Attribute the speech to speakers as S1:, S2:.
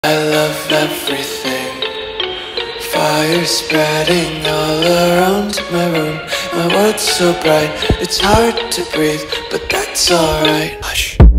S1: I love everything. Fire spreading all around my room. My world's so bright, it's hard to breathe, but that's alright. Hush.